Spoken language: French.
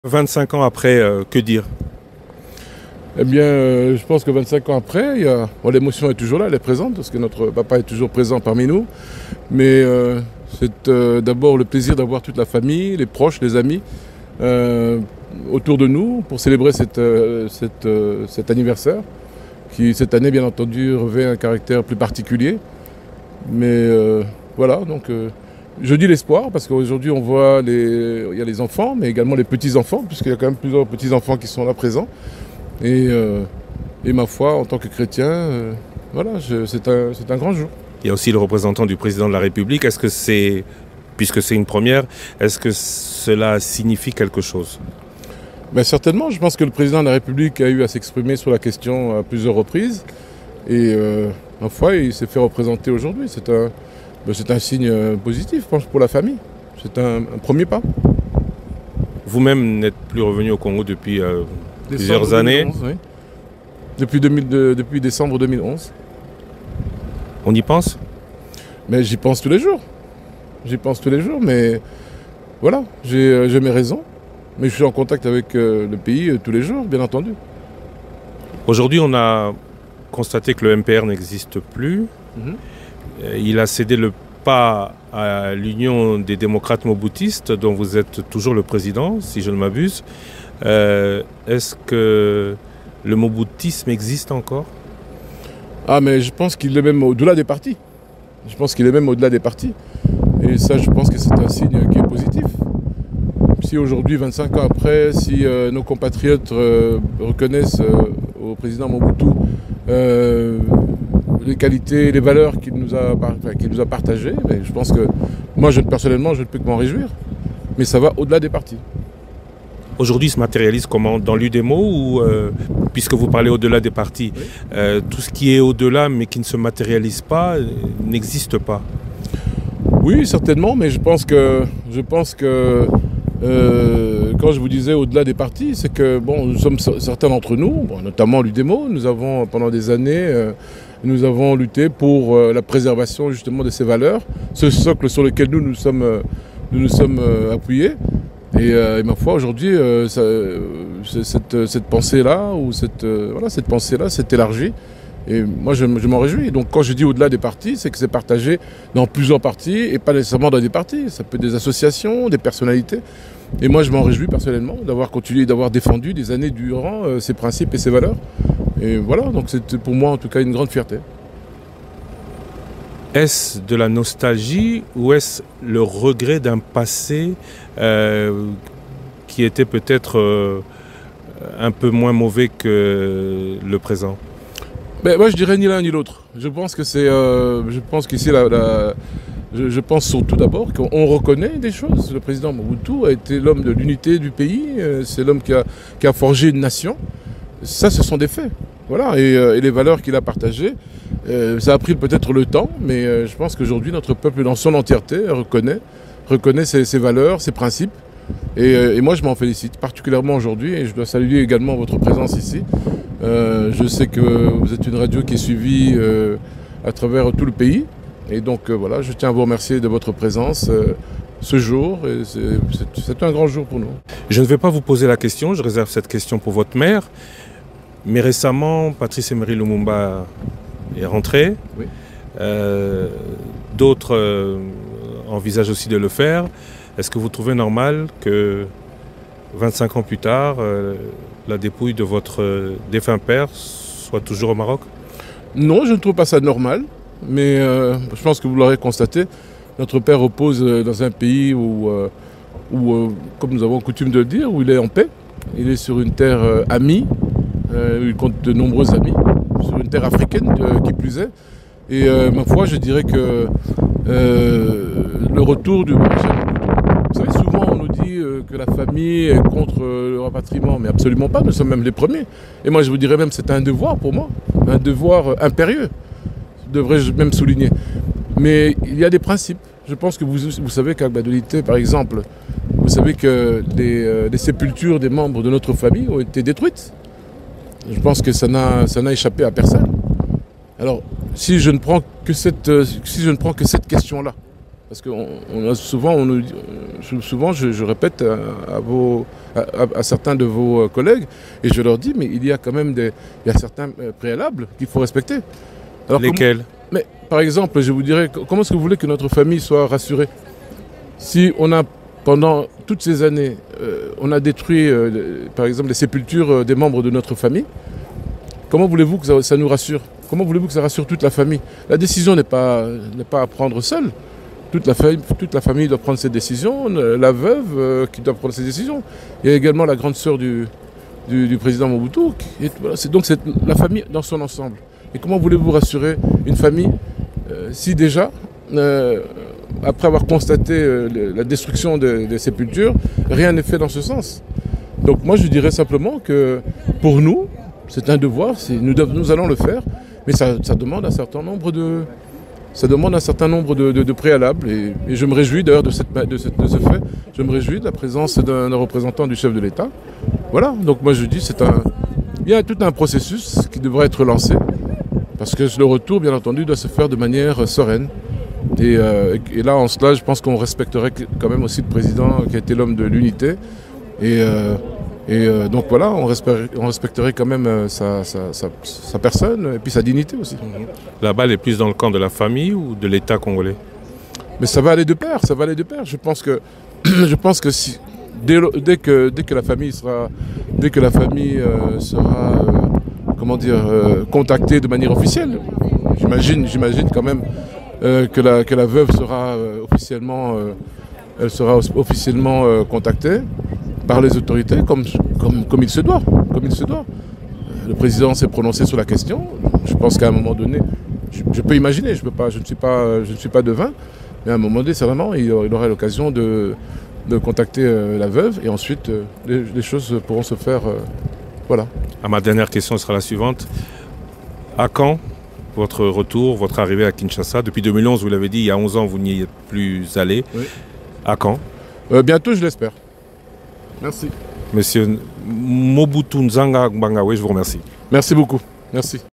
25 ans après, que dire? Eh bien, je pense que 25 ans après, l'émotion est toujours là, elle est présente, parce que notre papa est toujours présent parmi nous. Mais c'est d'abord le plaisir d'avoir toute la famille, les proches, les amis autour de nous pour célébrer cet anniversaire, qui cette année, bien entendu, revêt un caractère plus particulier. Mais voilà, donc je dis l'espoir, parce qu'aujourd'hui on voit il y a les enfants, mais également les petits-enfants, puisqu'il y a quand même plusieurs petits-enfants qui sont là présents. Et ma foi, en tant que chrétien, voilà, c'est un grand jour. Il y a aussi le représentant du président de la République. Est-ce que c'est, puisque c'est une première, est-ce que cela signifie quelque chose? Ben certainement, je pense que le président de la République a eu à s'exprimer sur la question à plusieurs reprises. Et ma foi, il s'est fait représenter aujourd'hui. C'est un signe positif, je pense, pour la famille. C'est un premier pas. Vous-même n'êtes plus revenu au Congo depuis plusieurs années. 2011, oui. Depuis décembre 2011. On y pense? Mais j'y pense tous les jours. J'y pense tous les jours, mais voilà, j'ai mes raisons. Mais je suis en contact avec le pays tous les jours, bien entendu. Aujourd'hui, on a constaté que le MPR n'existe plus. Il a cédé le pas à l'Union des démocrates moboutistes, dont vous êtes toujours le président, si je ne m'abuse. Est-ce que le moboutisme existe encore? Ah, mais je pense qu'il est même au-delà des partis. Je pense qu'il est même au-delà des partis. Et ça, je pense que c'est un signe qui est positif. Si aujourd'hui, 25 ans après, si nos compatriotes reconnaissent au président Mobutu les qualités, les valeurs qu'il nous a partagées, mais je pense que moi, personnellement, je ne peux que m'en réjouir. Mais ça va au-delà des partis. Aujourd'hui, se matérialise comment? Dans l'UDEMO ou, puisque vous parlez au-delà des partis, oui. Tout ce qui est au-delà mais qui ne se matérialise pas n'existe pas? Oui, certainement, mais je pense que quand je vous disais au-delà des partis, c'est que bon, nous sommes certains d'entre nous, notamment l'UDEMO, nous avons pendant des années nous avons lutté pour la préservation justement de ces valeurs, ce socle sur lequel nous nous sommes appuyés. Et ma foi, aujourd'hui, cette pensée-là, ou cette pensée-là s'est élargie. Et moi, je m'en réjouis. Donc, quand je dis au-delà des partis, c'est que c'est partagé dans plusieurs partis et pas nécessairement dans des partis. Ça peut être des associations, des personnalités. Et moi, je m'en réjouis personnellement d'avoir continué, d'avoir défendu des années durant ces principes et ces valeurs. Et voilà, donc c'est pour moi, en tout cas, une grande fierté. Est-ce de la nostalgie ou est-ce le regret d'un passé qui était peut-être un peu moins mauvais que le présent? Ben, moi, je dirais ni l'un ni l'autre. Je pense que qu'ici, je pense surtout d'abord qu'on reconnaît des choses. Le président Mobutu a été l'homme de l'unité du pays. C'est l'homme qui a forgé une nation. Ça, ce sont des faits. Voilà. Et les valeurs qu'il a partagées, ça a pris peut-être le temps, mais je pense qu'aujourd'hui, notre peuple dans son entièreté reconnaît ses valeurs, ses principes. Et moi, je m'en félicite, particulièrement aujourd'hui, et je dois saluer également votre présence ici. Je sais que vous êtes une radio qui est suivie à travers tout le pays. Et donc voilà, je tiens à vous remercier de votre présence ce jour. C'est un grand jour pour nous. Je ne vais pas vous poser la question, je réserve cette question pour votre mère. Mais récemment, Patrice Emery Lumumba est rentré. Oui. D'autres envisagent aussi de le faire. Est-ce que vous trouvez normal que 25 ans plus tard, la dépouille de votre défunt père soit toujours au Maroc? Non, je ne trouve pas ça normal. Mais je pense que vous l'aurez constaté, notre père repose dans un pays où, comme nous avons coutume de le dire, où il est en paix. Il est sur une terre amie, où il compte de nombreux amis, sur une terre africaine qui plus est. Et ma foi, je dirais que le retour du maréchal Mobutu, vous savez, souvent on nous dit que la famille est contre le rapatriement, mais absolument pas, nous sommes même les premiers. Et moi je vous dirais même que c'est un devoir pour moi, un devoir impérieux, devrais-je même souligner. Mais il y a des principes. Je pense que vous savez qu'à Gbadolité, par exemple, vous savez que les sépultures des membres de notre famille ont été détruites. Je pense que ça n'a échappé à personne. Alors, si je ne prends que cette question-là, Parce que souvent, je répète à certains de vos collègues, et je leur dis, mais il y a quand même certains préalables qu'il faut respecter. Alors, lesquels? Mais par exemple, je vous dirais, comment est-ce que vous voulez que notre famille soit rassurée? Si on a, pendant toutes ces années, on a détruit, par exemple, les sépultures des membres de notre famille, comment voulez-vous que ça nous rassure? Comment voulez-vous que ça rassure toute la famille? La décision n'est pas à prendre seule. Toute la famille doit prendre ses décisions, la veuve qui doit prendre ses décisions. Il y a également la grande sœur du président Mobutu. Donc c'est la famille dans son ensemble. Et comment voulez-vous rassurer une famille si déjà, après avoir constaté la destruction des sépultures, rien n'est fait dans ce sens? Donc moi je dirais simplement que pour nous, c'est un devoir, nous allons le faire, mais ça demande un certain nombre de... Ça demande un certain nombre de préalables et je me réjouis d'ailleurs de ce fait. Je me réjouis de la présence d'un représentant du chef de l'État. Voilà, donc moi je dis il y a tout un processus qui devrait être lancé parce que le retour, bien entendu, doit se faire de manière sereine. Et là, en cela, je pense qu'on respecterait quand même aussi le président qui a été l'homme de l'unité. Donc voilà, on respecterait quand même sa personne et puis sa dignité aussi. La balle est plus dans le camp de la famille ou de l'État congolais? Mais ça va aller de pair, ça va aller de pair. Je pense que dès que la famille sera contactée de manière officielle, j'imagine quand même que la veuve sera officiellement contactée par les autorités comme il se doit. Le président s'est prononcé sur la question. Je pense qu'à un moment donné, je peux imaginer, je ne suis pas devin, mais à un moment donné, certainement, il aura l'occasion de contacter la veuve et ensuite les choses pourront se faire. Voilà. Ma dernière question sera la suivante. À quand votre retour, votre arrivée à Kinshasa? Depuis 2011, vous l'avez dit, il y a 11 ans, vous n'y êtes plus allé. Oui. À quand? Bientôt, je l'espère. Merci. Monsieur Mobutu Nzanga Mbangawe, je vous remercie. Merci beaucoup. Merci.